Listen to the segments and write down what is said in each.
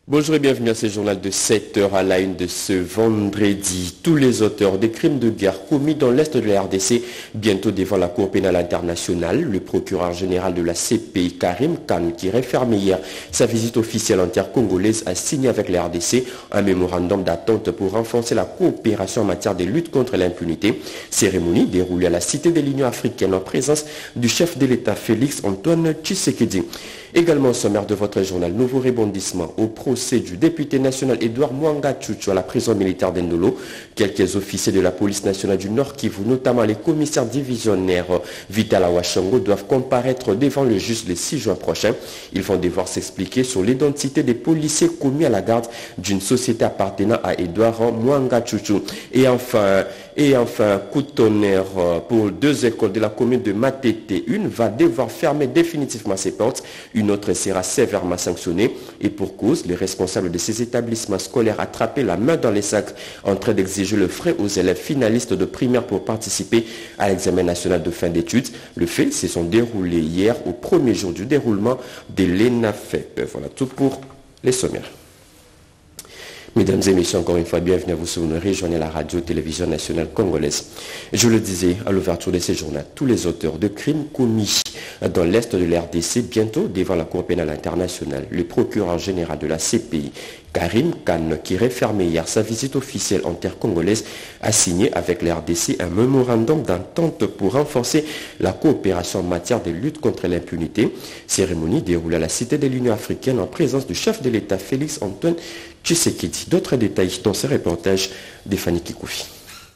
Bonjour et bienvenue à ce journal de 7 heures à la une de ce vendredi. Tous les auteurs des crimes de guerre commis dans l'Est de la RDC, bientôt devant la Cour pénale internationale. Le procureur général de la CPI, Karim Khan, qui réfermait hier sa visite officielle en terre congolaise, a signé avec la RDC un mémorandum d'attente pour renforcer la coopération en matière de lutte contre l'impunité. Cérémonie déroulée à la Cité de l'Union africaine en présence du chef de l'État Félix Antoine Tshisekedi. Également au sommaire de votre journal, nouveau rebondissement au procès du député national Edouard Mwanga Tchouchou à la prison militaire d'Endolo. Quelques officiers de la police nationale du Nord Kivu, notamment les commissaires divisionnaires Vital Awashango, doivent comparaître devant le juge le 6 juin prochain. Ils vont devoir s'expliquer sur l'identité des policiers commis à la garde d'une société appartenant à Edouard Mwanga Tchouchou. Et enfin, coup de tonnerre pour deux écoles de la commune de Matete. Une va devoir fermer définitivement ses portes. Une autre sera sévèrement sanctionnée. Et pour cause, les responsables de ces établissements scolaires attrapés la main dans les sacs en train d'exiger le frais aux élèves finalistes de primaire pour participer à l'examen national de fin d'études. Le fait se sont déroulés hier au premier jour du déroulement de l'ENAFEP. Voilà tout pour les sommaires. Mesdames et messieurs, encore une fois, bienvenue à vous sur une rejoignez la radio-télévision nationale congolaise. Je le disais à l'ouverture de ces journaux, tous les auteurs de crimes commis dans l'Est de l'RDC, bientôt devant la Cour pénale internationale. Le procureur général de la CPI, Karim Khan, qui réfermait hier sa visite officielle en terre congolaise, a signé avec la RDC un mémorandum d'entente pour renforcer la coopération en matière de lutte contre l'impunité. Cérémonie déroulée à la Cité de l'Union africaine en présence du chef de l'État Félix Antoine Tshisekedi. D'autres détails dans ce reportage de Fanny Kikoufi.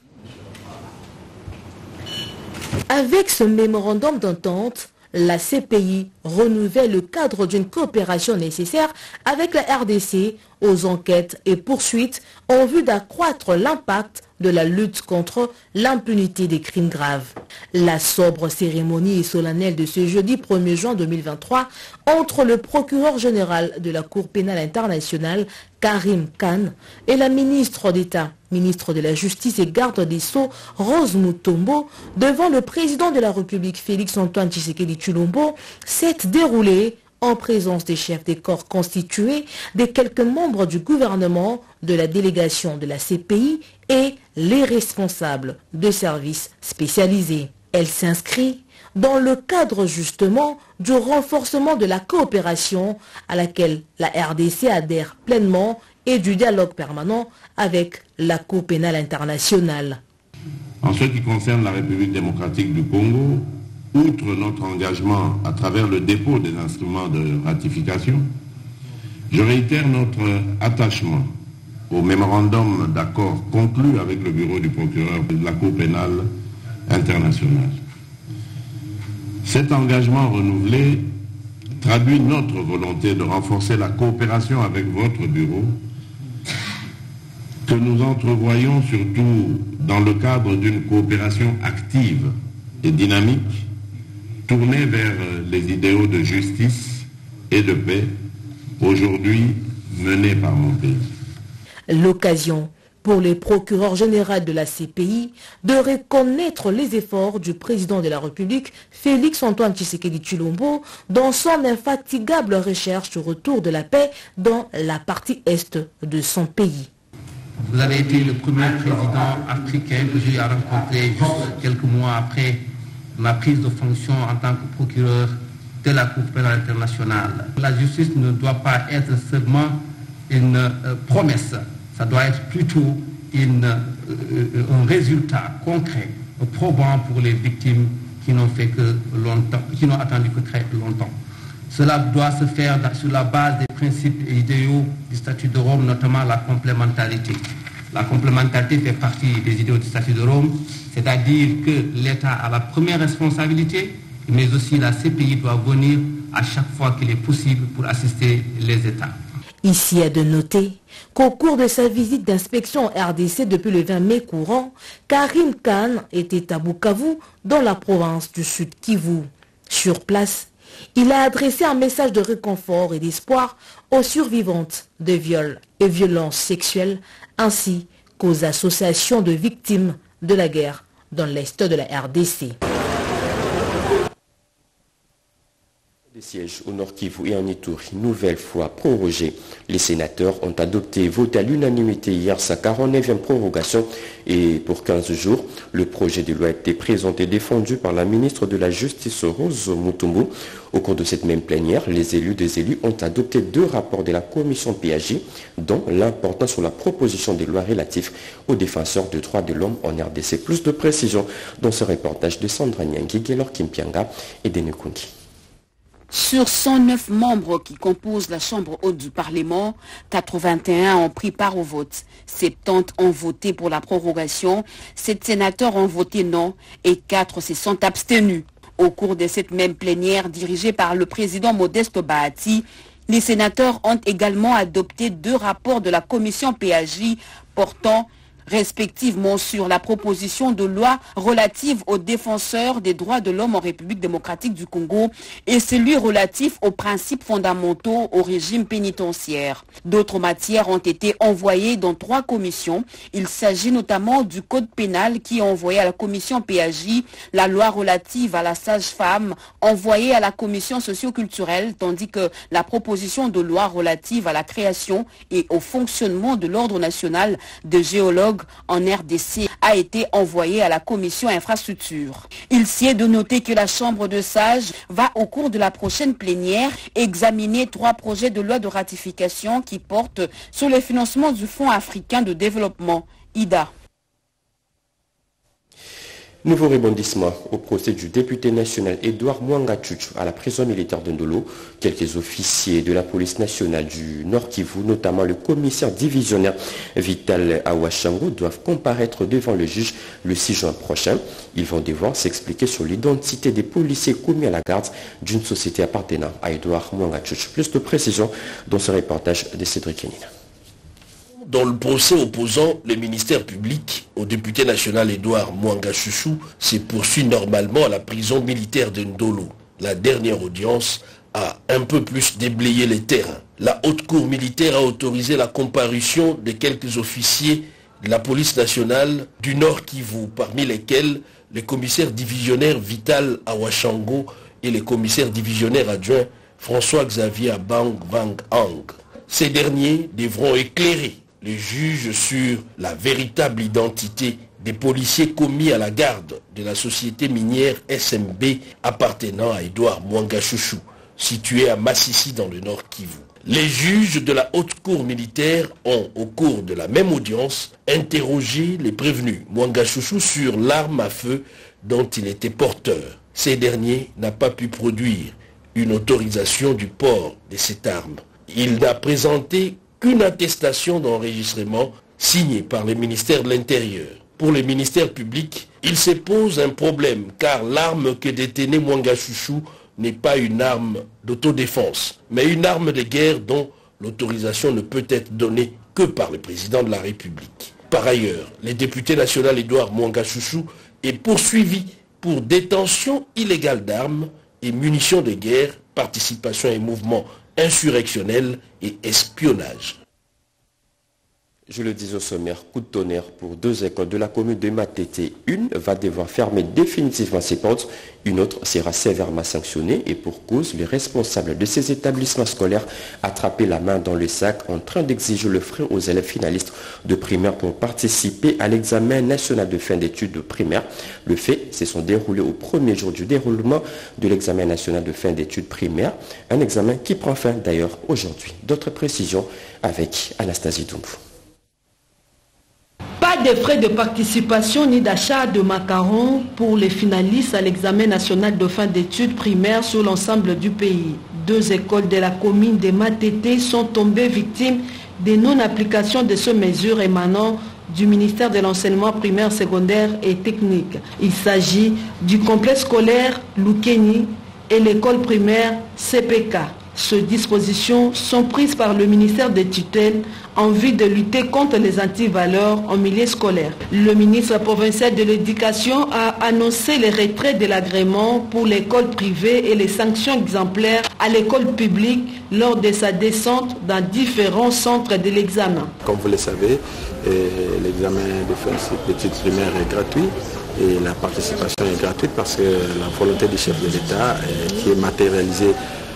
Avec ce mémorandum d'entente, la CPI renouvelle le cadre d'une coopération nécessaire avec la RDC aux enquêtes et poursuites en vue d'accroître l'impact de la lutte contre l'impunité des crimes graves. La sobre cérémonie solennelle de ce jeudi 1er juin 2023 entre le procureur général de la Cour pénale internationale, Karim Khan, et la ministre d'État, ministre de la Justice et garde des Sceaux, Rose Mutombo, devant le président de la République, Félix Antoine Tshisekedi Tshilombo, s'est déroulée en présence des chefs des corps constitués, des quelques membres du gouvernement, de la délégation de la CPI et les responsables de services spécialisés. Elle s'inscrit dans le cadre justement du renforcement de la coopération à laquelle la RDC adhère pleinement et du dialogue permanent avec la Cour pénale internationale. En ce qui concerne la République démocratique du Congo, outre notre engagement à travers le dépôt des instruments de ratification, je réitère notre attachement au mémorandum d'accord conclu avec le bureau du procureur de la Cour pénale internationale. Cet engagement renouvelé traduit notre volonté de renforcer la coopération avec votre bureau, que nous entrevoyons surtout dans le cadre d'une coopération active et dynamique, tournée vers les idéaux de justice et de paix, aujourd'hui menés par mon pays. L'occasion pour les procureurs généraux de la CPI de reconnaître les efforts du président de la République, Félix Antoine Tshisekedi Tshilombo, dans son infatigable recherche au retour de la paix dans la partie est de son pays. Vous avez été le premier président africain que j'ai rencontré juste quelques mois après ma prise de fonction en tant que procureur de la Cour pénale internationale. La justice ne doit pas être seulement une promesse. Ça doit être plutôt un résultat concret, probant pour les victimes qui n'ont fait que longtemps, qui n'ont attendu que très longtemps. Cela doit se faire sur la base des principes et idéaux du statut de Rome, notamment la complémentarité. La complémentarité fait partie des idéaux du statut de Rome, c'est-à-dire que l'État a la première responsabilité, mais aussi la CPI doit venir à chaque fois qu'il est possible pour assister les États. Ici, à de noter qu'au cours de sa visite d'inspection en RDC depuis le 20 mai courant, Karim Khan était à Bukavu, dans la province du Sud Kivu. Sur place, il a adressé un message de réconfort et d'espoir aux survivantes de viols et violences sexuelles, ainsi qu'aux associations de victimes de la guerre dans l'Est de la RDC. Les sièges au Nord Kivu et en Ituri, nouvelle fois prorogés. Les sénateurs ont adopté et voté à l'unanimité hier sa 49e prorogation et pour 15 jours, le projet de loi a été présenté et défendu par la ministre de la Justice Rose Mutombo. Au cours de cette même plénière, les élus ont adopté 2 rapports de la commission PAJ, dont l'important sur la proposition des lois relatives aux défenseurs des droits de l'homme en RDC. Plus de précisions dans ce reportage de Sandra Nyangi, Gaylor Kimpianga et Denekungi. Sur 109 membres qui composent la Chambre haute du Parlement, 81 ont pris part au vote. 70 ont voté pour la prorogation, 7 sénateurs ont voté non et 4 se sont abstenus. Au cours de cette même plénière dirigée par le président Modeste Bahati, les sénateurs ont également adopté 2 rapports de la commission PAJ portant respectivement sur la proposition de loi relative aux défenseurs des droits de l'homme en République démocratique du Congo et celui relatif aux principes fondamentaux au régime pénitentiaire. D'autres matières ont été envoyées dans 3 commissions. Il s'agit notamment du code pénal qui est envoyé à la commission PAJ, la loi relative à la sage-femme envoyée à la commission socio-culturelle, tandis que la proposition de loi relative à la création et au fonctionnement de l'ordre national de géologues en RDC a été envoyé à la commission infrastructure. Il s'y est de noter que la Chambre de sages va au cours de la prochaine plénière examiner 3 projets de loi de ratification qui portent sur le financement du Fonds africain de développement, IDA. Nouveau rebondissement au procès du député national Edouard Mwanga Chuchu à la prison militaire de Ndolo. Quelques officiers de la police nationale du Nord Kivu, notamment le commissaire divisionnaire Vital Awashango, doivent comparaître devant le juge le 6 juin prochain. Ils vont devoir s'expliquer sur l'identité des policiers commis à la garde d'une société appartenant à Edouard Mwanga Chuchu. Plus de précisions dans ce reportage de Cédric Kenina. Dans le procès opposant le ministère public au député national Edouard Mwanga Chuchu se poursuit normalement à la prison militaire de Ndolo. La dernière audience a un peu plus déblayé les terrains. La haute cour militaire a autorisé la comparution de quelques officiers de la police nationale du Nord Kivu, parmi lesquels le commissaire divisionnaire Vital Awashango et le commissaire divisionnaire adjoint François-Xavier Abang Wang Ang. Ces derniers devront éclairer les juges sur la véritable identité des policiers commis à la garde de la société minière SMB appartenant à Edouard Mwanga Chuchu, située à Massissi dans le Nord Kivu. Les juges de la haute cour militaire ont, au cours de la même audience, interrogé les prévenus Mwanga Chuchu sur l'arme à feu dont il était porteur. Ces derniers n'ont pas pu produire une autorisation du port de cette arme. Il n'a présenté qu'une attestation d'enregistrement signée par le ministère de l'Intérieur. Pour le ministère public, il se pose un problème car l'arme que détenait Mwanga Chuchu n'est pas une arme d'autodéfense, mais une arme de guerre dont l'autorisation ne peut être donnée que par le président de la République. Par ailleurs, le député national Edouard Mwanga Chuchu est poursuivi pour détention illégale d'armes et munitions de guerre, participation à un mouvement insurrectionnel et espionnage. Je le dis au sommaire, coup de tonnerre pour 2 écoles de la commune de Matete. Une va devoir fermer définitivement ses portes, une autre sera sévèrement sanctionnée et pour cause, les responsables de ces établissements scolaires attrapaient la main dans le sac en train d'exiger le frais aux élèves finalistes de primaire pour participer à l'examen national de fin d'études primaires. Le fait se sont déroulés au premier jour du déroulement de l'examen national de fin d'études primaires, un examen qui prend fin d'ailleurs aujourd'hui. D'autres précisions avec Anastasie Doumbou. Pas de frais de participation ni d'achat de macarons pour les finalistes à l'examen national de fin d'études primaires sur l'ensemble du pays. 2 écoles de la commune de Matete sont tombées victimes de non-application de ces mesures émanant du ministère de l'enseignement primaire, secondaire et technique. Il s'agit du complexe scolaire Lukeni et l'école primaire CPK. Ces dispositions sont prises par le ministère des tutelles en vue de lutter contre les antivaleurs en milieu scolaire. Le ministre provincial de l'Éducation a annoncé le retrait de l'agrément pour l'école privée et les sanctions exemplaires à l'école publique lors de sa descente dans différents centres de l'examen. Comme vous le savez, l'examen de fin d'études primaires est gratuit. Et la participation est gratuite parce que la volonté du chef de l'État qui est matérialisée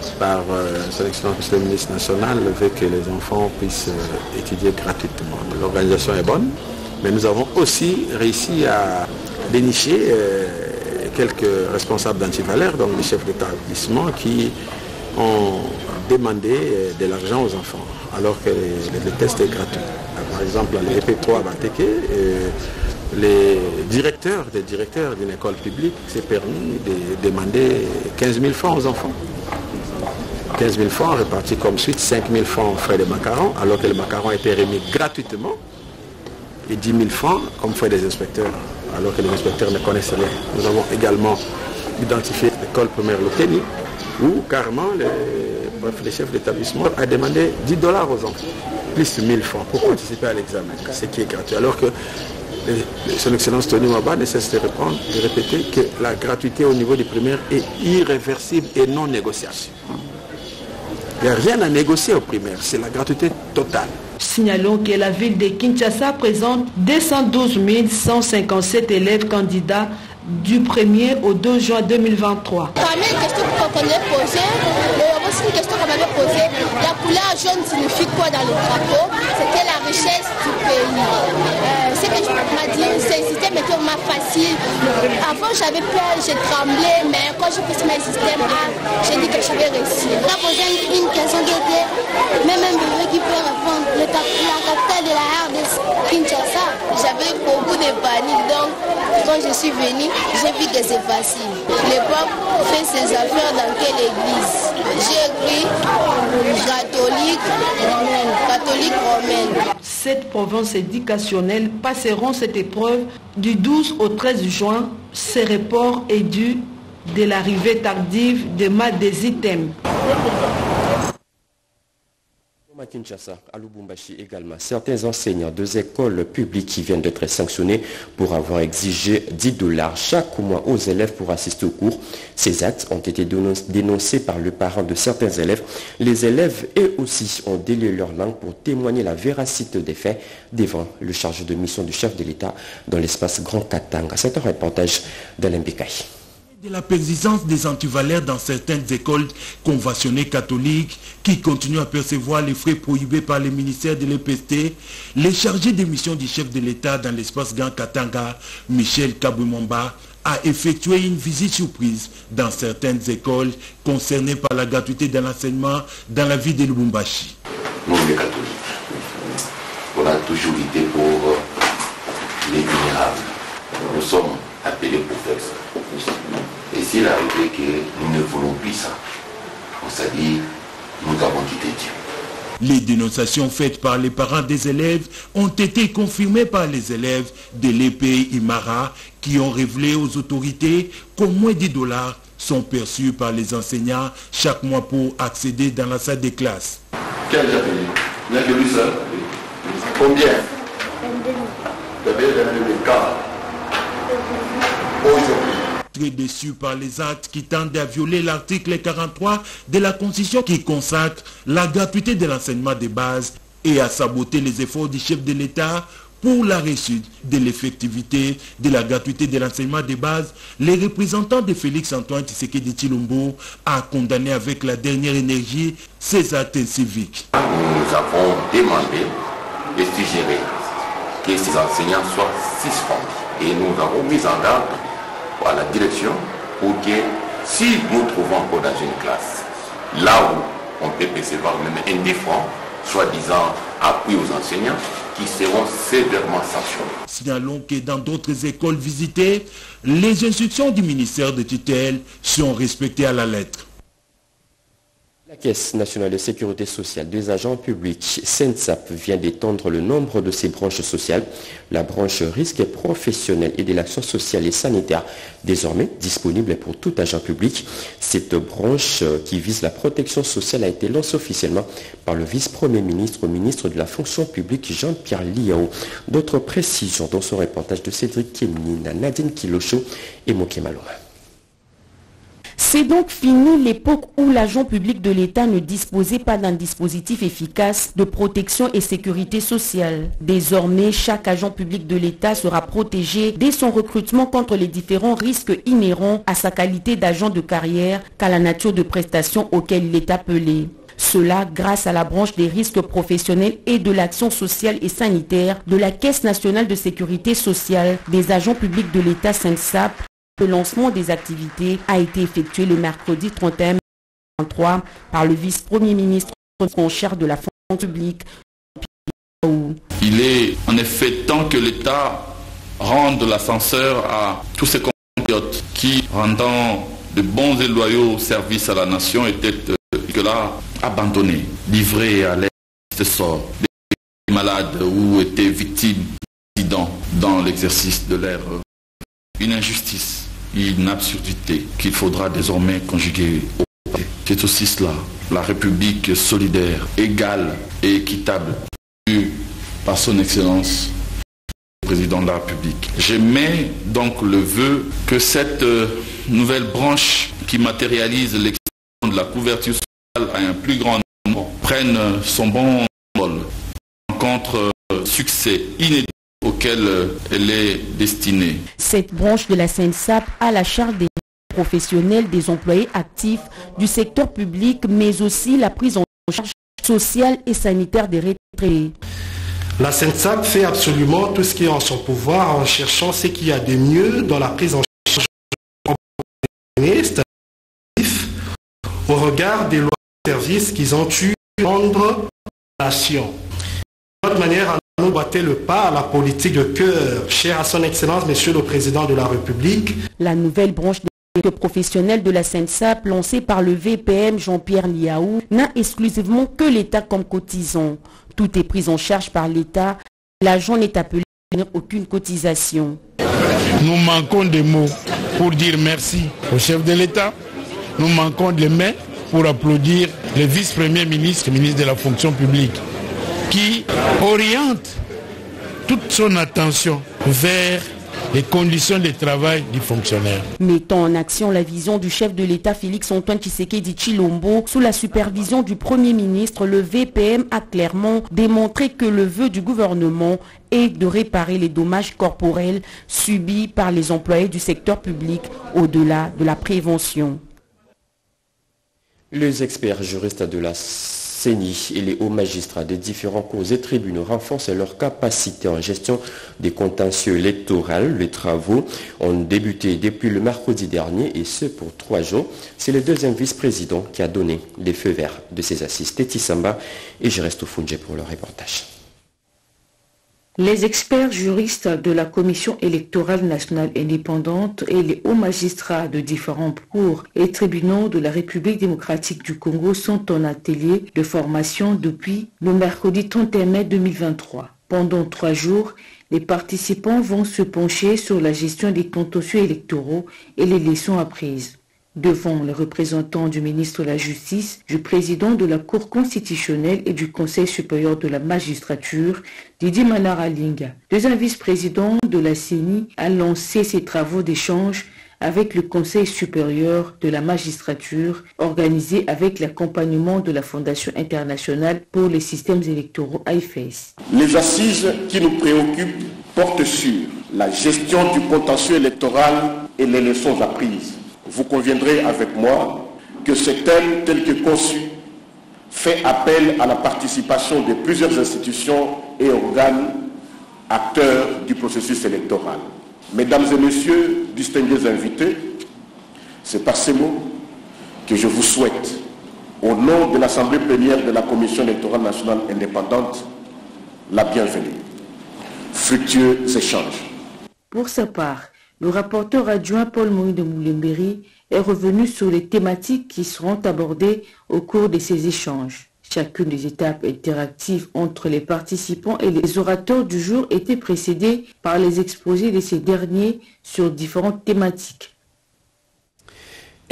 par son excellence monsieur le ministre national veut que les enfants puissent étudier gratuitement. L'organisation est bonne, mais nous avons aussi réussi à dénicher quelques responsables d'Antivaleurs, donc les chefs d'établissement qui ont demandé de l'argent aux enfants, alors que le test est gratuit. Par exemple, à l'EP3 à Bateke, les directeurs d'une école publique s'est permis de demander 15 000 francs aux enfants. 15 000 francs répartis comme suite, 5 000 francs en frais de macarons, alors que le macaron a été remis gratuitement, et 10 000 francs comme frais des inspecteurs, alors que les inspecteurs ne connaissent rien. Nous avons également identifié l'école primaire Loteni, où carrément les chefs d'établissement a demandé 10 $ aux enfants, plus 1000 francs pour participer à l'examen, ce qui est gratuit. Alors que son excellence Tony Maba ne cesse de répéter que la gratuité au niveau du primaire est irréversible et non négociable. Il n'y a rien à négocier au primaire, c'est la gratuité totale. Signalons que la ville de Kinshasa présente 212 157 élèves candidats du 1er au 2 juin 2023. Parmi les questions qu'on a posées, aussi une question qu'on m'avait posée, la couleur jaune signifie quoi dans le drapeau? C'était la richesse du pays. Ce que je m'a dit, c'était vraiment facile. Avant j'avais peur, j'ai tremblé, mais quand j'ai fait mes systèmes A, j'ai dit que j'avais réussi. On a posé une question qui était, même un bébé qui peut répondre, la capitale de la RDC, Kinshasa. J'avais beaucoup de panique, donc quand je suis venue, j'ai vu que c'est facile. Le pape fait ses affaires dans quelle église? J'ai écrit catholique romaine. 7 provinces éducationnelles passeront cette épreuve du 12 au 13 juin. Ce report est dû de l'arrivée tardive de maths des items. À Kinshasa, à Lubumbashi également, certains enseignants des écoles publiques qui viennent d'être sanctionnés pour avoir exigé 10 $ chaque mois aux élèves pour assister aux cours. Ces actes ont été dénoncés par le parent de certains élèves. Les élèves, eux aussi, ont délié leur langue pour témoigner la véracité des faits devant le chargé de mission du chef de l'État dans l'espace Grand Katanga. C'est un reportage d'Alain Bekaï. De la persistance des antivaleurs dans certaines écoles conventionnées catholiques qui continuent à percevoir les frais prohibés par le ministère de l'EPST, les chargés de mission du chef de l'État dans l'espace Grand Katanga, Michel Kabumamba, a effectué une visite surprise dans certaines écoles concernées par la gratuité de l'enseignement dans la ville de Lubumbashi. Nous, les catholiques, on a toujours été pour les vulnérables. Nous sommes appelés pour faire ça. Et s'il arrivait que nous ne voulons plus ça, on s'est dit, nous avons quitté Dieu. Les dénonciations faites par les parents des élèves ont été confirmées par les élèves de l'EPI Imara qui ont révélé aux autorités qu'au moins 10 $ sont perçus par les enseignants chaque mois pour accéder dans la salle des classes. Quel j'ai payé? Il n'y a que lui seul. Combien? Vous avez le cas. Aujourd'hui. Très déçu par les actes qui tendent à violer l'article 43 de la Constitution qui consacre la gratuité de l'enseignement de base et à saboter les efforts du chef de l'État pour la réussite de l'effectivité de la gratuité de l'enseignement de base, les représentants de Félix-Antoine Tshisekedi Tshilombo a condamné avec la dernière énergie ces actes civiques. Nous avons demandé et suggéré que ces enseignants soient suspendus et nous avons mis en garde à la direction pour que si nous trouvons encore dans une classe, là où on peut percevoir même un 10 francs, soi-disant appui aux enseignants, qui seront sévèrement sanctionnés. Signalons que dans d'autres écoles visitées, les instructions du ministère de tutelle sont respectées à la lettre. La Caisse nationale de sécurité sociale des agents publics, SENSAP, vient d'étendre le nombre de ses branches sociales. La branche risque professionnel et de l'action sociale et sanitaire, désormais disponible pour tout agent public. Cette branche qui vise la protection sociale a été lancée officiellement par le vice-premier ministre au ministre de la fonction publique Jean-Pierre Liao. D'autres précisions dans son reportage de Cédric Kémina, Nadine Kilocho et Moké Maloma. C'est donc fini l'époque où l'agent public de l'État ne disposait pas d'un dispositif efficace de protection et sécurité sociale. Désormais, chaque agent public de l'État sera protégé dès son recrutement contre les différents risques inhérents à sa qualité d'agent de carrière qu'à la nature de prestations auxquelles il est appelé. Cela grâce à la branche des risques professionnels et de l'action sociale et sanitaire de la Caisse nationale de sécurité sociale des agents publics de l'État SENSAP. Le lancement des activités a été effectué le mercredi 31 mai 2023 par le vice-premier ministre en charge de la fonction publique. Il est en effet temps que l'État rende l'ascenseur à tous ces compatriotes qui, rendant de bons et loyaux services à la nation, étaient là abandonnés, livrés à l'aise sort, des malades ou étaient victimes d'accidents dans l'exercice de leur une injustice, une absurdité qu'il faudra désormais conjuguer au passé. C'est aussi cela, la République solidaire, égale et équitable, par son Excellence, le Président de la République. J'émets donc le vœu que cette nouvelle branche qui matérialise l'extension de la couverture sociale à un plus grand nombre prenne son bon rôle, rencontre succès inédit auquel elle est destinée. Cette branche de la SENSAP a la charge des professionnels, des employés actifs du secteur public, mais aussi la prise en charge sociale et sanitaire des retraités. La SENSAP fait absolument tout ce qui est en son pouvoir en cherchant ce qu'il y a de mieux dans la prise en charge au regard des lois de service qu'ils ont eu rendre à la nation. De notre manière à nous boiter le pas à la politique de cœur, chère à son Excellence, Monsieur le Président de la République. La nouvelle branche des professionnels de la SENSAP, lancée par le VPM Jean-Pierre Liaou, n'a exclusivement que l'État comme cotisant. Tout est pris en charge par l'État. L'agent n'est appelé à n'obtenir aucune cotisation. Nous manquons de mots pour dire merci au chef de l'État. Nous manquons de mains pour applaudir le vice-premier ministre, ministre de la fonction publique, qui oriente toute son attention vers les conditions de travail du fonctionnaire. Mettant en action la vision du chef de l'État Félix-Antoine Tshisekedi Tshilombo sous la supervision du Premier ministre, le VPM a clairement démontré que le vœu du gouvernement est de réparer les dommages corporels subis par les employés du secteur public au-delà de la prévention. Les experts juristes de la CENI et les hauts magistrats des différents cours et tribunaux renforcent leur capacité en gestion des contentieux électoraux. Les travaux ont débuté depuis le mercredi dernier et ce pour 3 jours. C'est le deuxième vice-président qui a donné les feux verts de ces assises. Teti Samba et je reste au Fundje pour le reportage. Les experts juristes de la Commission électorale nationale indépendante et les hauts magistrats de différents cours et tribunaux de la République démocratique du Congo sont en atelier de formation depuis le mercredi 31 mai 2023. Pendant 3 jours, les participants vont se pencher sur la gestion des contentieux électoraux et les leçons apprises. Devant les représentants du ministre de la Justice, du président de la Cour constitutionnelle et du Conseil supérieur de la magistrature, Didier Manaralinga, deuxième vice-président de la CENI, a lancé ses travaux d'échange avec le Conseil supérieur de la magistrature, organisé avec l'accompagnement de la Fondation internationale pour les systèmes électoraux AIFES. Les assises qui nous préoccupent portent sur la gestion du contentieux électoral et les leçons apprises. Vous conviendrez avec moi que ce thème tel que conçu fait appel à la participation de plusieurs institutions et organes acteurs du processus électoral. Mesdames et messieurs, distingués invités, c'est par ces mots que je vous souhaite, au nom de l'Assemblée plénière de la Commission électorale nationale indépendante, la bienvenue. Fructueux échanges. Pour sa part, le rapporteur adjoint Paul-Maurice de Moulembéry est revenu sur les thématiques qui seront abordées au cours de ces échanges. Chacune des étapes interactives entre les participants et les orateurs du jour était précédée par les exposés de ces derniers sur différentes thématiques.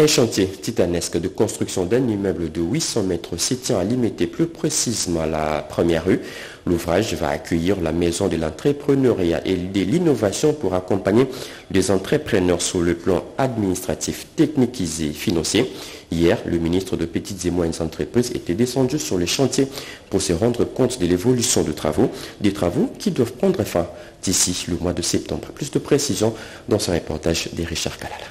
Un chantier titanesque de construction d'un immeuble de 800 mètres s'étend à Limité, plus précisément à la première rue. L'ouvrage va accueillir la maison de l'entrepreneuriat et de l'innovation pour accompagner les entrepreneurs sur le plan administratif, technique et financier. Hier, le ministre de Petites et Moyennes Entreprises était descendu sur le chantier pour se rendre compte de l'évolution des travaux qui doivent prendre fin d'ici le mois de septembre. Plus de précisions dans ce reportage de Richard Kalala.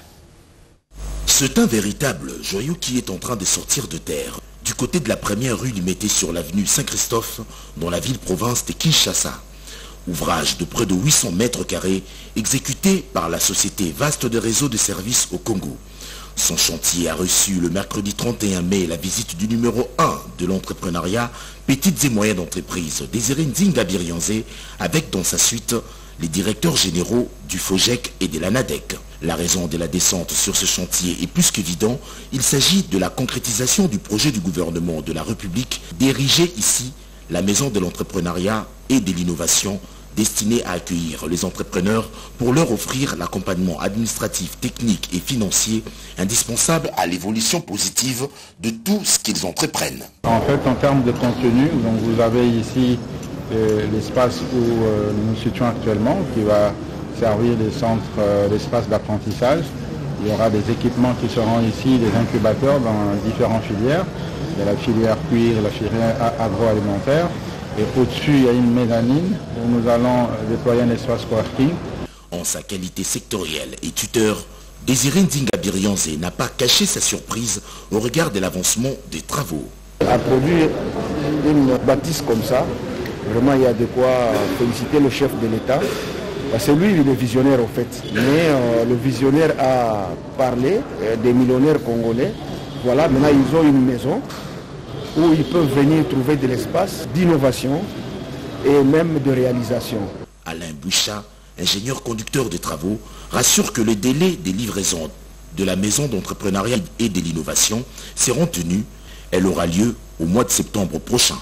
C'est un véritable joyau qui est en train de sortir de terre. Du côté de la première rue Limité sur l'avenue Saint-Christophe, dans la ville-province de Kinshasa. Ouvrage de près de 800 mètres carrés, exécuté par la société Vaste de Réseau de Services au Congo. Son chantier a reçu le mercredi 31 mai la visite du numéro 1 de l'entrepreneuriat Petites et Moyennes Entreprises, Désiré Nzinga Birianzé, avec dans sa suite les directeurs généraux du FOGEC et de l'ANADEC. La raison de la descente sur ce chantier est plus qu'évident. Il s'agit de la concrétisation du projet du gouvernement de la République d'ériger ici la maison de l'entrepreneuriat et de l'innovation destinée à accueillir les entrepreneurs pour leur offrir l'accompagnement administratif, technique et financier indispensable à l'évolution positive de tout ce qu'ils entreprennent. En fait, en termes de contenu, donc vous avez ici l'espace où nous nous situons actuellement, qui va servir des centres, l'espace d'apprentissage. Il y aura des équipements qui seront ici, des incubateurs dans différentes filières. Il y a la filière cuir, la filière agroalimentaire. Et au-dessus, il y a une mélanine où nous allons déployer un espace coworking. En sa qualité sectorielle et tuteur, Désiré Nzinga Birianzé n'a pas caché sa surprise au regard de l'avancement des travaux. À produire une bâtisse comme ça, vraiment il y a de quoi féliciter le chef de l'État. C'est lui le visionnaire en fait. Mais le visionnaire a parlé des millionnaires congolais. Voilà, maintenant ils ont une maison où ils peuvent venir trouver de l'espace d'innovation et même de réalisation. Alain Boucha, ingénieur conducteur de travaux, rassure que les délais des livraisons de la maison d'entrepreneuriat et de l'innovation seront tenus. Elle aura lieu au mois de septembre prochain.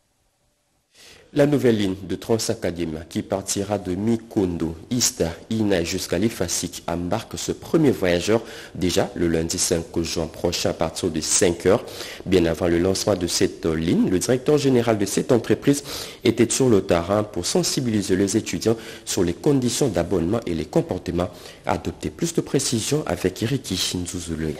La nouvelle ligne de Transacadémia qui partira de Mikondo, Ista, Ina jusqu'à l'Ifasik embarque ce premier voyageur déjà le lundi 5 juin prochain à partir de 5 heures. Bien avant le lancement de cette ligne, le directeur général de cette entreprise était sur le terrain pour sensibiliser les étudiants sur les conditions d'abonnement et les comportements à adopter. Plus de précisions avec Eriki Nzuzuluya.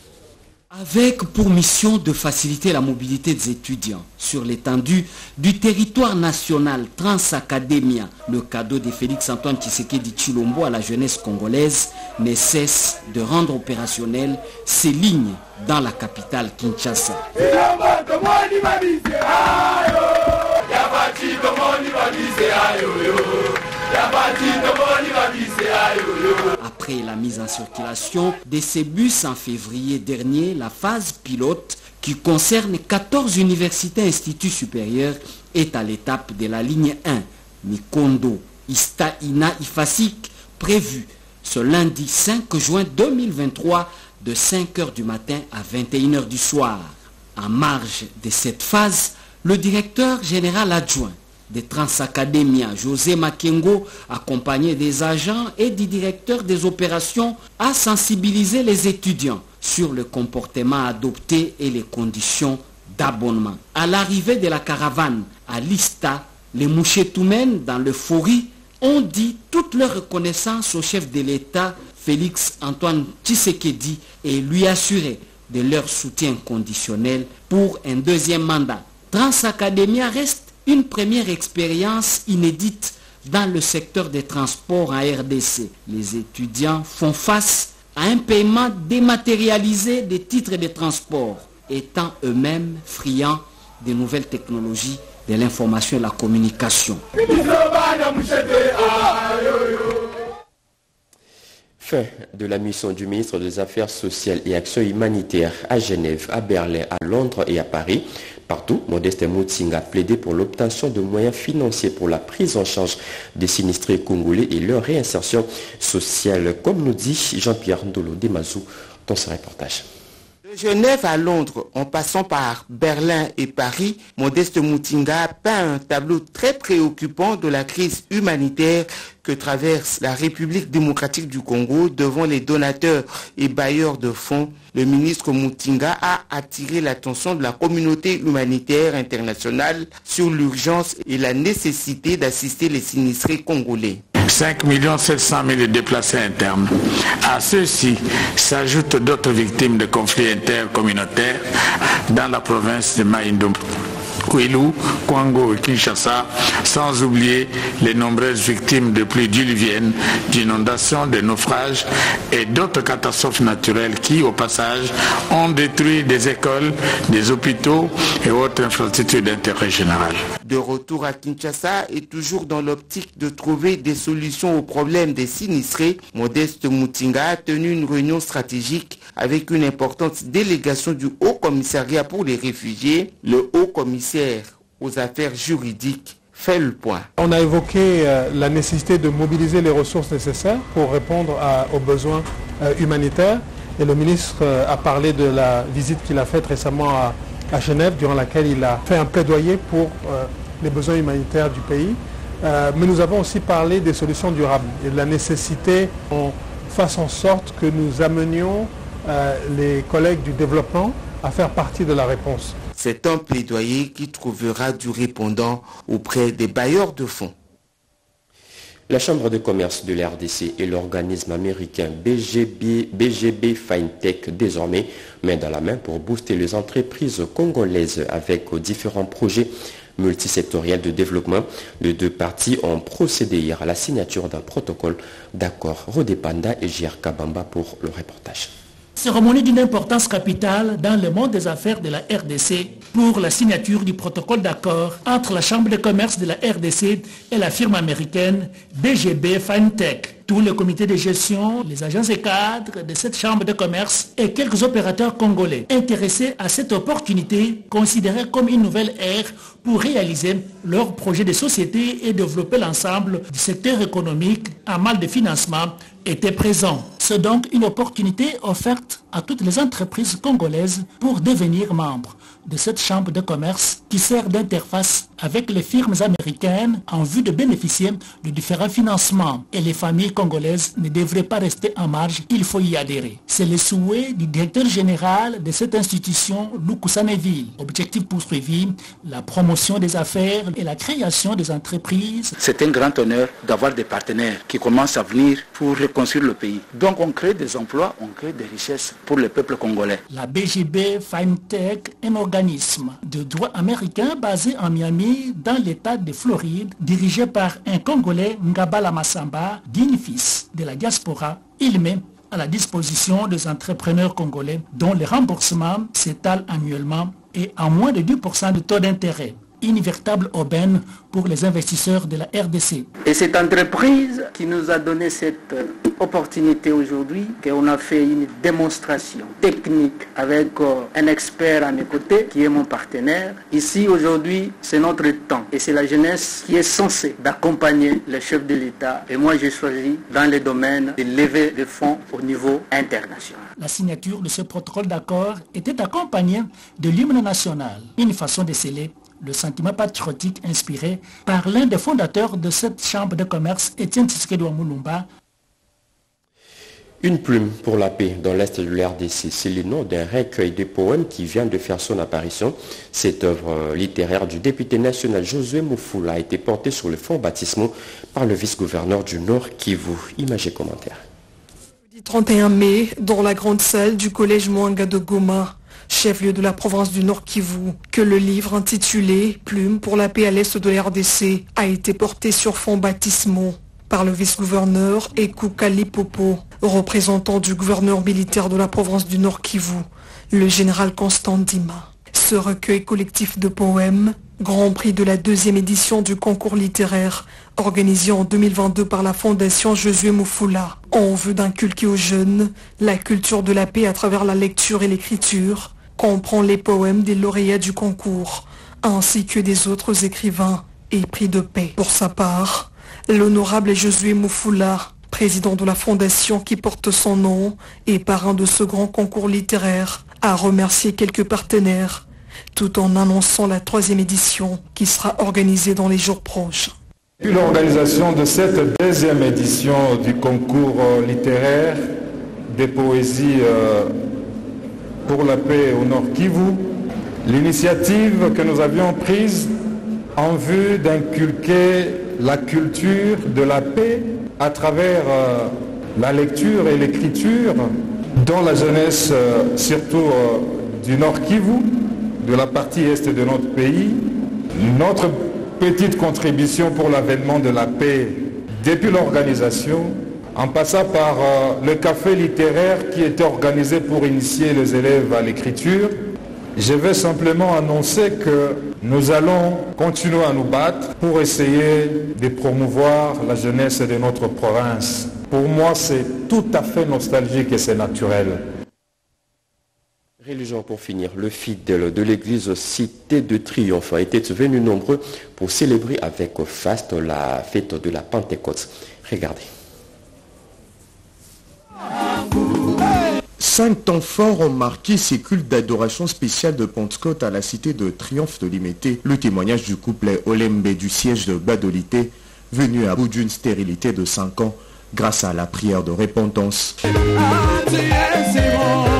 Avec pour mission de faciliter la mobilité des étudiants sur l'étendue du territoire national Transacadémia, le cadeau de Félix-Antoine Tshisekedi Tshilombo à la jeunesse congolaise ne cesse de rendre opérationnelles ces lignes dans la capitale Kinshasa. Après la mise en circulation de ces bus en février dernier, la phase pilote qui concerne 14 universités et instituts supérieurs est à l'étape de la ligne 1, Mikondo, Ista, Ina, Ifasik, prévue ce lundi 5 juin 2023 de 5h du matin à 21h du soir. En marge de cette phase, le directeur général adjoint des Transacadémia, José Makengo, accompagné des agents et du directeur des opérations, a sensibilisé les étudiants sur le comportement adopté et les conditions d'abonnement. À l'arrivée de la caravane à Lista, les Mouchetoumen dans l'euphorie ont dit toute leur reconnaissance au chef de l'État, Félix-Antoine Tshisekedi, et lui assurer de leur soutien conditionnel pour un deuxième mandat. Transacadémia reste une première expérience inédite dans le secteur des transports en RDC. Les étudiants font face à un paiement dématérialisé des titres de transport, étant eux-mêmes friands des nouvelles technologies de l'information et la communication. Fin de la mission du ministre des Affaires sociales et Actions humanitaires à Genève, à Berlin, à Londres et à Paris. Partout, Modeste Moutsing a plaidé pour l'obtention de moyens financiers pour la prise en charge des sinistrés congolais et leur réinsertion sociale, comme nous dit Jean-Pierre Ndolo Demazou dans ce reportage. De Genève à Londres, en passant par Berlin et Paris, Modeste Mutinga peint un tableau très préoccupant de la crise humanitaire que traverse la République démocratique du Congo devant les donateurs et bailleurs de fonds. Le ministre Mutinga a attiré l'attention de la communauté humanitaire internationale sur l'urgence et la nécessité d'assister les sinistrés congolais. 5 700 000 déplacés internes. À ceux-ci s'ajoutent d'autres victimes de conflits intercommunautaires dans la province de Maïndombe, Kwilu, Kwango et Kinshasa, sans oublier les nombreuses victimes de pluies diluviennes, d'inondations, de naufrages et d'autres catastrophes naturelles qui, au passage, ont détruit des écoles, des hôpitaux et autres infrastructures d'intérêt général. De retour à Kinshasa et toujours dans l'optique de trouver des solutions aux problèmes des sinistrés, Modeste Mutinga a tenu une réunion stratégique avec une importante délégation du Haut Commissariat pour les réfugiés. Le Haut Commissaire aux affaires juridiques fait le point. On a évoqué la nécessité de mobiliser les ressources nécessaires pour répondre aux besoins humanitaires. Et le ministre a parlé de la visite qu'il a faite récemment à Genève, durant laquelle il a fait un plaidoyer pour les besoins humanitaires du pays. Mais nous avons aussi parlé des solutions durables et de la nécessité qu'on fasse en sorte que nous amenions les collègues du développement à faire partie de la réponse. C'est un plaidoyer qui trouvera du répondant auprès des bailleurs de fonds. La Chambre de commerce de la RDC et l'organisme américain BGB FineTech désormais main dans la main pour booster les entreprises congolaises avec différents projets multisectoriels de développement. Les deux parties ont procédé hier à la signature d'un protocole d'accord. Rodé Panda et JR Kabamba pour le reportage. Cérémonie d'une importance capitale dans le monde des affaires de la RDC pour la signature du protocole d'accord entre la Chambre de commerce de la RDC et la firme américaine BGB FineTech. Tous les comités de gestion, les agences et cadres de cette chambre de commerce et quelques opérateurs congolais intéressés à cette opportunité considérée comme une nouvelle ère pour réaliser leurs projets de société et développer l'ensemble du secteur économique en mal de financement étaient présents. C'est donc une opportunité offerte à toutes les entreprises congolaises pour devenir membres de cette chambre de commerce qui sert d'interface avec les firmes américaines en vue de bénéficier de différents financements. Et les familles congolaises ne devraient pas rester en marge, il faut y adhérer. C'est le souhait du directeur général de cette institution, Lukusaneville. Objectif poursuivi, la promotion des affaires et la création des entreprises. C'est un grand honneur d'avoir des partenaires qui commencent à venir pour reconstruire le pays. Donc on crée des emplois, on crée des richesses pour le peuple congolais. La BGB FineTech, un organisme de droit américain basé en Miami dans l'état de Floride, dirigé par un Congolais, Ngabala Massamba, digne fils de la diaspora. Il met à la disposition des entrepreneurs congolais dont le remboursement s'étale annuellement et à moins de 10% de taux d'intérêt. Une véritable aubaine pour les investisseurs de la RDC. Et cette entreprise qui nous a donné cette opportunité aujourd'hui, qu'on a fait une démonstration technique avec un expert à mes côtés qui est mon partenaire. Ici aujourd'hui, c'est notre temps et c'est la jeunesse qui est censée d'accompagner le chef de l'État. Et moi j'ai choisi dans le domaine de lever des fonds au niveau international. La signature de ce protocole d'accord était accompagnée de l'hymne national, une façon de sceller le sentiment patriotique inspiré par l'un des fondateurs de cette chambre de commerce, Étienne Tshisekedi Mulumba. Une plume pour la paix dans l'Est de l'RDC, c'est le nom d'un recueil de poèmes qui vient de faire son apparition. Cette œuvre littéraire du député national Josué Mufula a été portée sur le fonds baptismaux par le vice-gouverneur du Nord Kivu. Images et commentaires. Le 31 mai, dans la grande salle du collège Mwanga de Goma, chef-lieu de la province du Nord Kivu, que le livre intitulé « Plume pour la paix à l'Est de la RDC » a été porté sur fond baptismaux par le vice-gouverneur Ekou Kalipopo, représentant du gouverneur militaire de la province du Nord Kivu, le général Constant Dima. Ce recueil collectif de poèmes, grand prix de la 2e édition du concours littéraire organisé en 2022 par la fondation Josué Mufula, en vue d'inculquer aux jeunes la culture de la paix à travers la lecture et l'écriture, comprend les poèmes des lauréats du concours, ainsi que des autres écrivains épris de paix. Pour sa part, l'honorable Josué Mufula président de la fondation qui porte son nom et parrain de ce grand concours littéraire, a remercié quelques partenaires, tout en annonçant la 3e édition qui sera organisée dans les jours proches. Depuis l'organisation de cette 2e édition du concours littéraire des poésies pour la paix au Nord Kivu, l'initiative que nous avions prise en vue d'inculquer la culture de la paix à travers la lecture et l'écriture dans la jeunesse, surtout du Nord Kivu, de la partie est de notre pays. Notre petite contribution pour l'avènement de la paix depuis l'organisation, en passant par le café littéraire qui était organisé pour initier les élèves à l'écriture. Je vais simplement annoncer que nous allons continuer à nous battre pour essayer de promouvoir la jeunesse de notre province. Pour moi, c'est tout à fait nostalgique et c'est naturel. Religion pour finir, le fidèle de l'église Cité de Triomphe a été venu nombreux pour célébrer avec faste la fête de la Pentecôte. Regardez. 5 temps forts ont marqué ces cultes d'adoration spéciale de Pentecôte à la Cité de Triomphe de Limité. Le témoignage du couple Olembe du siège de Badolité, venu à bout d'une stérilité de 5 ans grâce à la prière de repentance.